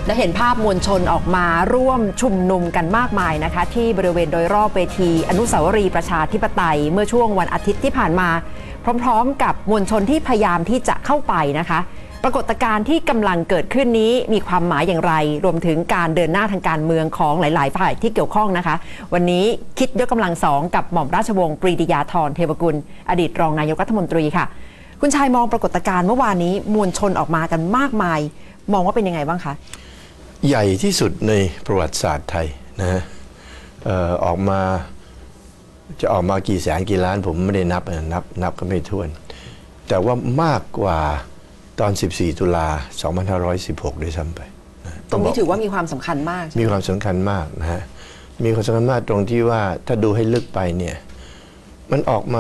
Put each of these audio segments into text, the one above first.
และเห็นภาพมวลชนออกมาร่วมชุมนุมกันมากมายนะคะที่บริเวณโดยรอบเวทีอนุสาวรีย์ประชาธิปไตยเมื่อช่วงวันอาทิตย์ที่ผ่านมาพร้อมๆกับมวลชนที่พยายามที่จะเข้าไปนะคะปรากฏการณ์ที่กำลังเกิดขึ้นนี้มีความหมายอย่างไรรวมถึงการเดินหน้าทางการเมืองของหลายๆฝ่ายที่เกี่ยวข้องนะคะวันนี้คิดยกกำลังสองกับหม่อมราชวงศ์ปรีดียาธรเทวกุลอดีตรองนายกรัฐมนตรีค่ะคุณชายมองปรากฏการณ์เมื่อวานนี้มวลชนออกมากันมากมายมองว่าเป็นยังไงบ้างคะใหญ่ที่สุดในประวัติศาสตร์ไทยนะออกมาจะออกมากี่แสนกี่ล้านผมไม่ได้นับก็ไม่ถ้วนแต่ว่ามากกว่าตอน14 ตุลา 2516ด้วยซ้ำไปตรงนี้ถือว่ามีความสำคัญมากมีความสำคัญมากนะฮะมีความสำคัญมากตรงที่ว่าถ้าดูให้ลึกไปเนี่ยมันออกมา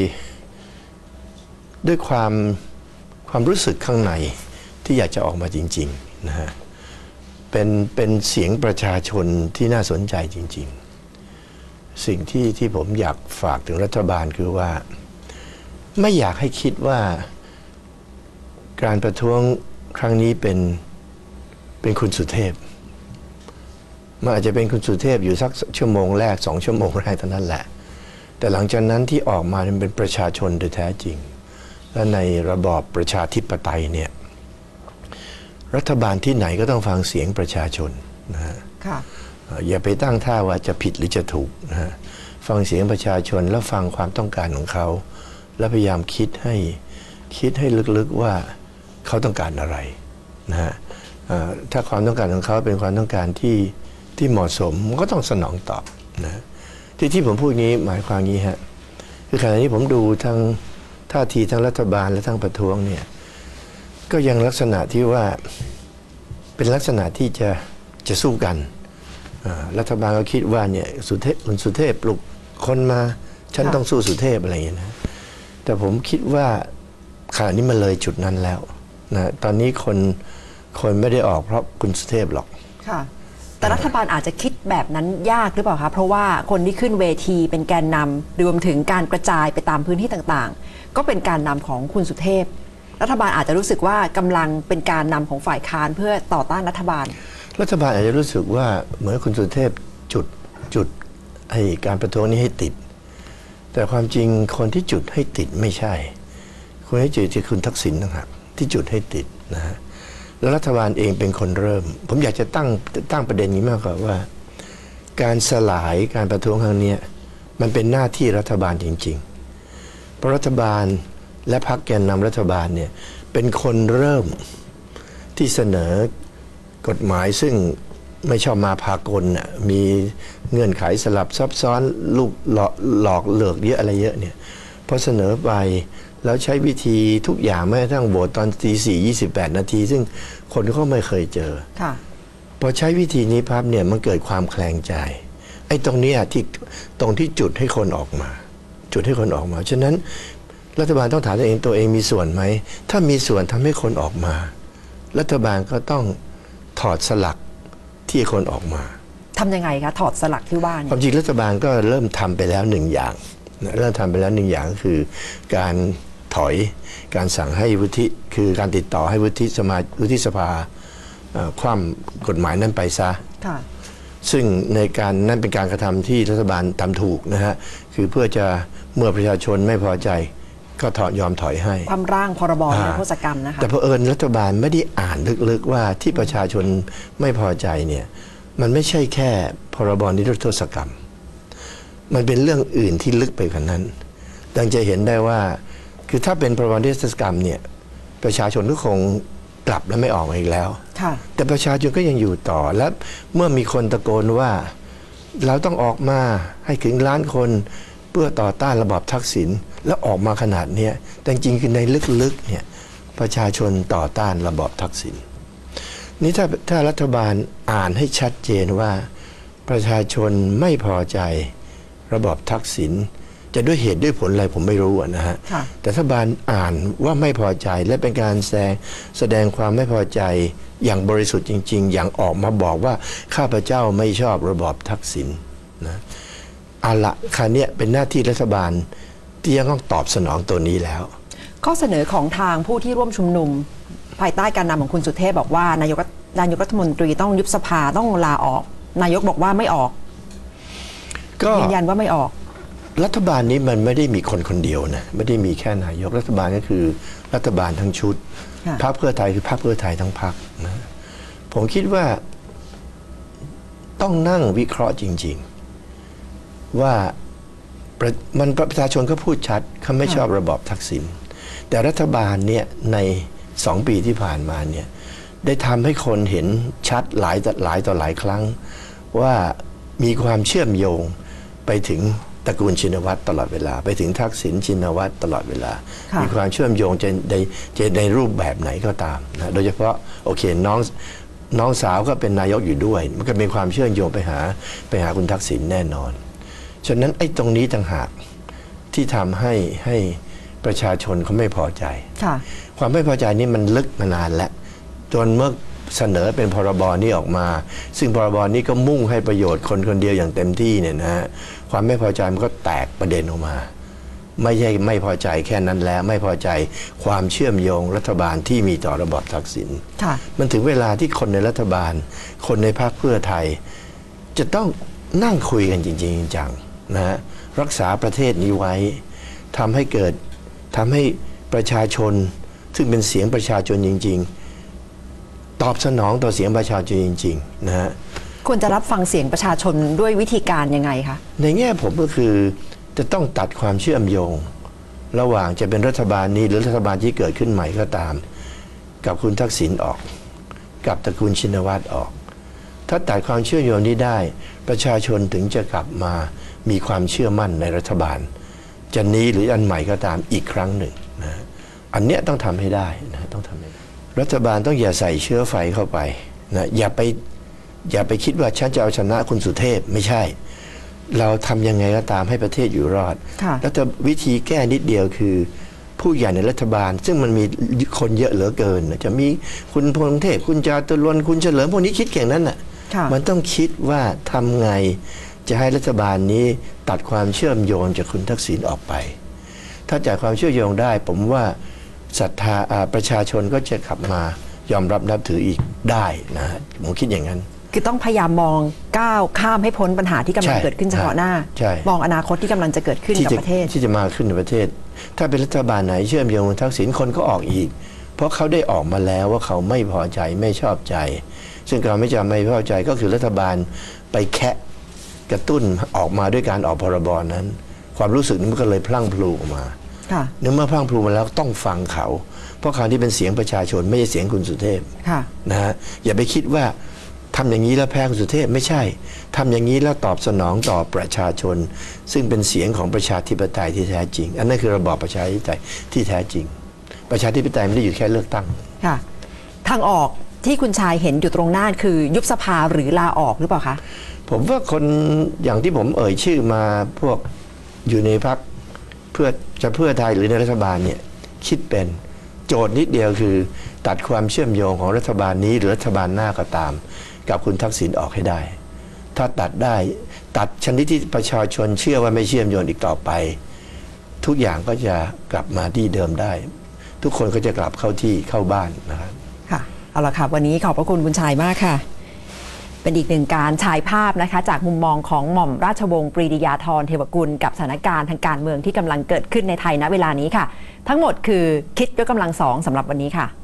ด้วยความรู้สึกข้างในที่อยากจะออกมาจริงๆนะฮะเป็นเสียงประชาชนที่น่าสนใจจริงๆสิ่งที่ผมอยากฝากถึงรัฐบาลคือว่าไม่อยากให้คิดว่าการประท้วงครั้งนี้เป็นคุณสุเทพมันอาจจะเป็นคุณสุเทพอยู่สักชั่วโมงแรก2 ชั่วโมงแรกเท่านั้นแหละแต่หลังจากนั้นที่ออกมาเป็นประชาชนโดยแท้จริงและในระบอบประชาธิปไตยเนี่ยรัฐบาลที่ไหนก็ต้องฟังเสียงประชาชนนะฮะอย่าไปตั้งท่าว่าจะผิดหรือจะถูกนะฮะฟังเสียงประชาชนแล้วฟังความต้องการของเขาแล้วพยายามคิดให้ลึกๆว่าเขาต้องการอะไรนะฮะถ้าความต้องการของเขาเป็นความต้องการที่เหมาะสมมันก็ต้องสนองตอบนะที่ผมพูดนี้หมายความงี้ฮะคือขณะนี้ผมดูทั้งท่าทีทั้งรัฐบาลและทั้งประท้วงเนี่ยก็ยังลักษณะที่ว่าเป็นลักษณะที่จะสู้กันรัฐบาลก็คิดว่าเนี่ยคุณสุเทพปลุกคนมาฉันต้องสู้สุเทพอะไรอย่างนี้นะแต่ผมคิดว่าขณะนี้มันเลยจุดนั้นแล้วนะตอนนี้คนไม่ได้ออกเพราะคุณสุเทพหรอกค่ะแต่รัฐบาลอาจจะคิดแบบนั้นยากหรือเปล่าคะเพราะว่าคนที่ขึ้นเวทีเป็นแกนนำรวมถึงการกระจายไปตามพื้นที่ต่างๆก็เป็นการนำของคุณสุเทพรัฐบาลอาจจะรู้สึกว่ากำลังเป็นการนำของฝ่ายค้านเพื่อต่อต้านรัฐบาลอาจจะรู้สึกว่าเหมือนคุณสุเทพจุดให้การประท้วงนี้ให้ติดแต่ความจริงคนที่จุดให้ติดไม่ใช่คนที่จุดคือคุณทักษิณนะครับที่จุดให้ติดนะฮะแล้วรัฐบาลเองเป็นคนเริ่มผมอยากจะตั้งประเด็นนี้มากกว่าว่าการสลายการประท้วงครั้งนี้มันเป็นหน้าที่รัฐบาลจริงๆเพราะรัฐบาลและพรรคแกนนำรัฐบาลเนี่ยเป็นคนเริ่มที่เสนอกฎหมายซึ่งไม่ชอบมาพากลน่ะมีเงื่อนไขสลับซับซ้อนลูกหลอกเลิกเยอะอะไรเยอะเนี่ยพอเสนอไปแล้วใช้วิธีทุกอย่างแม้กระทั่งโหวตตอน4:28 นาทีซึ่งคนเขาไม่เคยเจอพอใช้วิธีนี้พับเนี่ยมันเกิดความแคลงใจไอ้ตรงนี้ตรงที่จุดให้คนออกมาฉะนั้นรัฐบาลต้องถามตัวเองมีส่วนไหมถ้ามีส่วนทำให้คนออกมารัฐบาลก็ต้องถอดสลักที่คนออกมาทำยังไงคะถอดสลักที่ว่าเนี่ยความจริงรัฐบาลก็เริ่มทำไปแล้ว1 อย่างเริ่มทำไปแล้ว1 อย่างก็คือการถอยการสั่งให้วุฒิคือการติดต่อให้วุฒิสภาคว่ำกฎหมายนั้นไปซะซึ่งในการนั้นเป็นการกระทำที่รัฐบาลทำถูกนะฮะคือเพื่อจะเมื่อประชาชนไม่พอใจก็ยอมถอยให้ความร่างพรบนิรโทษกรรมนะคะแต่เผอิญรัฐบาลไม่ได้อ่านลึกๆว่าที่ประชาชนไม่พอใจเนี่ยมันไม่ใช่แค่พรบนิรโทษกรรมมันเป็นเรื่องอื่นที่ลึกไปกว่านั้นดังจะเห็นได้ว่าคือถ้าเป็นพรบนิรโทษกรรมเนี่ยประชาชนก็คงกลับและไม่ออกมาอีกแล้วแต่ประชาชนก็ยังอยู่ต่อและเมื่อมีคนตะโกนว่าเราต้องออกมาให้ถึง1 ล้านคนเพื่อต่อต้านระบอบทักษิณแล้วออกมาขนาดนี้แต่จริงคือในลึกๆเนี่ยประชาชนต่อต้านระบอบทักษิณนี่ถ้ารัฐบาลอ่านให้ชัดเจนว่าประชาชนไม่พอใจระบอบทักษิณจะด้วยเหตุด้วยผลอะไรผมไม่รู้นะฮะแต่รัฐบาลอ่านว่าไม่พอใจและเป็นการแสดงความไม่พอใจอย่างบริสุทธิ์จริงๆอย่างออกมาบอกว่าข้าพเจ้าไม่ชอบระบอบทักษิณนะเอาละคราวนี้เป็นหน้าที่รัฐบาลที่ยังต้องตอบสนองตัวนี้แล้วข้อเสนอของทางผู้ที่ร่วมชุมนุมภายใต้การนำของคุณสุเทพบอกว่านายกรัฐมนตรีต้องยุบสภาต้องลาออกนายกบอกว่าไม่ออกก็ยืนยันว่าไม่ออกรัฐบาลนี้มันไม่ได้มีคนคนเดียวนะไม่ได้มีแค่นายกรัฐบาลก็คือรัฐบาลทั้งชุดพรรคเพื่อไทยคือพรรคเพื่อไทยทั้งพรรคนะผมคิดว่าต้องนั่งวิเคราะห์จริงๆว่าประชาชนก็พูดชัดเขาไม่ชอบระบอบทักษิณแต่รัฐบาลเนี่ยใน2 ปีที่ผ่านมาเนี่ยได้ทำให้คนเห็นชัดหลายต่อหลายครั้งว่ามีความเชื่อมโยงไปถึงตระกูลชินวัตรตลอดเวลาไปถึงทักษิณชินวัตรตลอดเวลามีความเชื่อมโยงจะในรูปแบบไหนก็ตามนะโดยเฉพาะโอเคน้องสาวก็เป็นนายกอยู่ด้วยมันก็มีความเชื่อมโยงไปหาคุณทักษิณแน่นอนฉะนั้นไอ้ตรงนี้ต่างหากที่ทำให้ประชาชนเขาไม่พอใจความไม่พอใจนี้มันลึกมานานแล้วจนเมื่อเสนอเป็นพรบนี้ออกมาซึ่งพรบนี้ก็มุ่งให้ประโยชน์คนคนเดียวอย่างเต็มที่เนี่ยนะฮะความไม่พอใจมันก็แตกประเด็นออกมาไม่ใช่ไม่พอใจแค่นั้นแล้วไม่พอใจความเชื่อมโยงรัฐบาลที่มีต่อระบอบทักษิณมันถึงเวลาที่คนในรัฐบาลคนในพรรคเพื่อไทยจะต้องนั่งคุยกันจริงๆจังนะฮะรักษาประเทศนี้ไว้ทำให้ประชาชนซึ่งเป็นเสียงประชาชนจริงๆตอบสนองต่อเสียงประชาชนจริงๆนะฮะควรจะรับฟังเสียงประชาชนด้วยวิธีการยังไงคะในแง่ผมก็คือจะต้องตัดความเชื่อมโยงระหว่างจะเป็นรัฐบาลนี้หรือรัฐบาลที่เกิดขึ้นใหม่ก็ตามกับคุณทักษิณออกกับตระกูลชินวัตรออกถ้าตัดความเชื่อมโยงนี้ได้ประชาชนถึงจะกลับมามีความเชื่อมั่นในรัฐบาลจะนี้หรืออันใหม่ก็ตามอีกครั้งหนึ่งนะอันเนี้ยต้องทำให้ได้นะต้องทำให้ได้รัฐบาลต้องอย่าใส่เชื้อไฟเข้าไปนะอย่าไปคิดว่าฉันจะเอาชนะคุณสุเทพไม่ใช่เราทำยังไงก็ตามให้ประเทศอยู่รอดแล้ววิธีแก้นิดเดียวคือผู้ใหญ่ในรัฐบาลซึ่งมันมีคนเยอะเหลือเกินจะมีคุณพงเทพคุณจาตุรนต์คุณเฉลิมพวกนี้คิดเก่งนั้นน่ะมันต้องคิดว่าทำไงจะให้รัฐบาลนี้ตัดความเชื่อมโยงจากคุณทักษิณออกไปถ้าจากความเชื่อมโยงได้ผมว่าศรัทธาประชาชนก็จะกลับมายอมรับนับถืออีกได้นะผมคิดอย่างนั้นคือต้องพยายามมองก้าวข้ามให้พ้นปัญหาที่กำลังเกิดขึ้นเฉพาะหน้ามองอนาคตที่กำลังจะเกิดขึ้นกับประเทศที่จะมาขึ้นในประเทศถ้าเป็นรัฐบาลไหนเชื่อมโยงทักษิณคนก็ออกอีกเพราะเขาได้ออกมาแล้วว่าเขาไม่พอใจไม่ชอบใจซึ่งการไม่พอใจก็คือรัฐบาลไปแคะกระตุ้นออกมาด้วยการออกพรบนั้นความรู้สึกนี้มันก็เลยพลั่งพลูออกมาเมื่อพลั่งพลูมาแล้วต้องฟังเขาเพราะเขาที่เป็นเสียงประชาชนไม่ใช่เสียงคุณสุเทพนะฮะอย่าไปคิดว่าทำอย่างนี้แล้วแพ้คุณสุเทพไม่ใช่ทำอย่างนี้แล้วตอบสนองต่อประชาชนซึ่งเป็นเสียงของประชาธิปไตยที่แท้จริงอันนั้นคือระบอบประชาธิปไตยที่แท้จริงประชาธิปไตยไม่ได้อยู่แค่เลือกตั้งค่ะทางออกที่คุณชายเห็นอยู่ตรงหน้าคือยุบสภาหรือลาออกหรือเปล่าคะผมว่าคนอย่างที่ผมเอ่ยชื่อมาพวกอยู่ในพรรคเพื่อไทยหรือในรัฐบาลเนี่ยคิดเป็นโจทย์นิดเดียวคือตัดความเชื่อมโยงของรัฐบาลนี้หรือรัฐบาลหน้าก็ตามกับคุณทักษิณออกให้ได้ถ้าตัดได้ตัดชนิดที่ประชาชนเชื่อว่าไม่เชื่อมโยงอีกต่อไปทุกอย่างก็จะกลับมาที่เดิมได้ทุกคนก็จะกลับเข้าบ้านนะครับค่ะเอาละค่ะวันนี้ขอบพระคุณคุณชายมากค่ะเป็นอีกหนึ่งการฉายภาพนะคะจากมุมมองของหม่อมราชวงศ์ปรีดียาธรเทวกุลกับสถานการณ์ทางการเมืองที่กำลังเกิดขึ้นในไทยณเวลานี้ค่ะทั้งหมดคือคิดยกกำลัง2สำหรับวันนี้ค่ะ